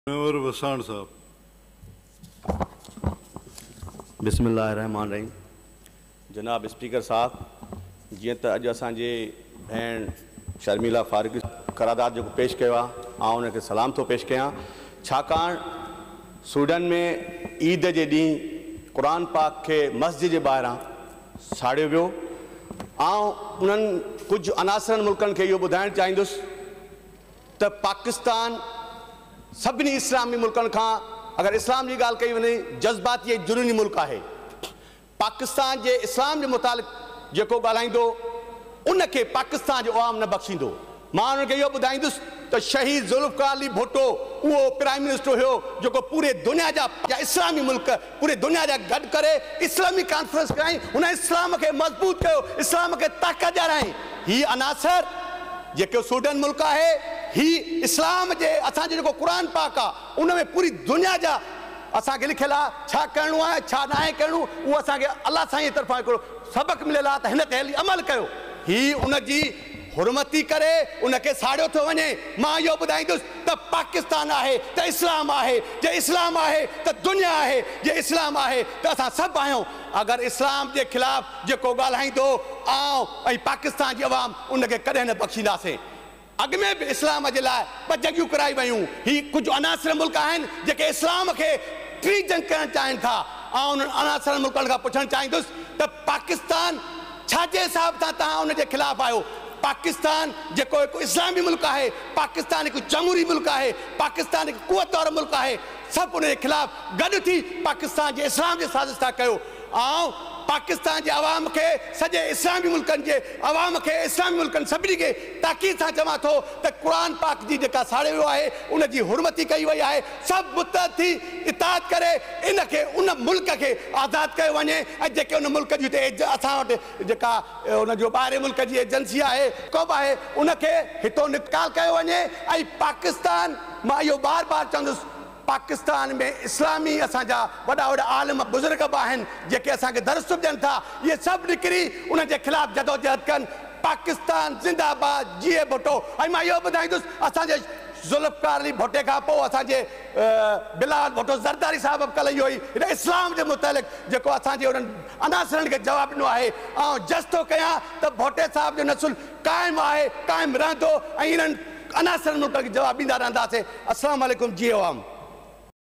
और वसाण साहब। बिस्मिल्लाहिर्रहमानिर्रहीम। जनाब स्पीकर साहब, जीअं त अॼु असांजे भेण शर्मिला फारूकी क़रारदाद जो पेश कयो आहे, आउं उनखे सलाम थो पेश कयां। छाकाणि सूडन में ईद जे ॾींहुं क़ुरान पाक खे मस्जिद जे ॿाहिरां साड़ियो वियो। आउं उन्हनि कुझु अनासरनि मुल्कनि खे इहो ॿुधाइणु चाहींदुसि त पाकिस्तान सभिनी इस्लामी मुल्कनि खां, अगर इस्लाम की गाल कई वञे, जज्बाती जुनूनी मुल्क है। पाकिस्तान के इस्लाम के मुतालिक जो ॻाल्हाईंदो उनके पाकिस्तान जो अवाम न बख्शींदो। मां उनखे इहो ॿुधाईंदुसि त शहीद ज़ुल्फ़िकार अली भुट्टो उहो प्राइम मिनिस्टर हुयो जो पूरे दुनिया जा इस्लामी मुल्क पूरे दुनिया जा गॾु करे इस्लामी कॉन्फ्रेंस कराई, उन इस्लाम के मज़बूत कयो, इस्लाम के ताक़त ॾियाराई। ही अनासर जो सूडन मुल्क है, ही इस्लाम जे असांजो जेको क़ुरान पाक आहे उन में पूरी दुनिया जा असांखे लिखियल आहे छा करिणो आहे छा न आहे करिणो, उहो असांखे अलाह साईं जे तरफ़ां हिकिड़ो सबक़ मिलियल आहे त हिन ते हली अमल कयो। ही उनजी हुरमती करे उनखे साड़ियो थो वञे। मां इहो ॿुधाईंदुसि त पाकिस्तान आहे त इस्लाम आहे, जे इस्लाम आहे त दुनिया आहे, जे इस्लाम आहे त असां सभु आहियूं। अगरि इस्लाम जे ख़िलाफ़ जेको ॻाल्हाईंदो आउं ऐं पाकिस्तान जी अवाम उनखे कॾहिं न बख़्शींदासीं। अॻ में भी इस्लाम जे लाइ ॿ जंगियूं कराई वयूं। ही कुझु अनासर मुल्क आहिनि जेके इस्लाम खे टी जंग करणु चाहिनि था। ऐं उन्हनि अनासर मुल्कनि खां पुछणु चाहींदुसि त पाकिस्तान छाजे हिसाब सां तव्हां उनजे ख़िलाफ़ आहियो। पाकिस्तान जेको हिकु इस्लामी मुल्क है, पाकिस्तान हिकु जमहूरी मुल्क है, पाकिस्तान हिकु कुवत वारो मुल्क है। सभु उनजे ख़िलाफ़ गॾु थी पाकिस्तान जे इस्लाम जे साज़िश था कयो। ऐं पाकिस्तान के अवाम के सजे इस्लामी मुल्कन के अवाम के इस्लामी मुल्कन सभी के ताक़ीद सां चवां थो त कुरान पाक जी जेका साड़े वियो आहे उन जी हुरमती कई वई आहे। सभु मुतहद थी इताअत करे इनके उन मुल्क के आज़ाद कयो वञे। ऐं जेके उन मुल्क जी असां वटि जेका उन जो ॿाहिरि मुल्क जी एजेंसी आहे कब आहे उनखे हितो निकाल कयो वञे। ऐं पाकिस्तान मां इहो बार बार चवंदुसि पाकिस्तान में इस्लामी असांजा वॾा वॾा आलिम बुज़ुर्ग बि आहिनि जेके असांखे दर्स ॾियनि था। ये सभु निकिरी उन जे ख़िलाफ़ जदोजहद कनि। पाकिस्तान ज़िंदाबाद, जिए भुट्टो। ऐं मां इहो ॿुधाईंदुसि असांजे ज़ुल्फ़िकार अली भुट्टे खां पोइ असांजे बिलावल भुट्टो ज़रदारी साहिब कल्ह इहो ई हिन इस्लाम जे मुतालिक़ जेको असांजे उन्हनि अनासरनि खे जवाबु ॾिनो आहे। ऐं जस थो कयां त भुट्टे साहिब जो नसुल क़ाइमु आहे, क़ाइमु रहंदो ऐं इन्हनि अनासरनि मुल्क खे जवाबु ॾींदा रहंदासीं। अस्सलामु अलैकुम जी अवाम।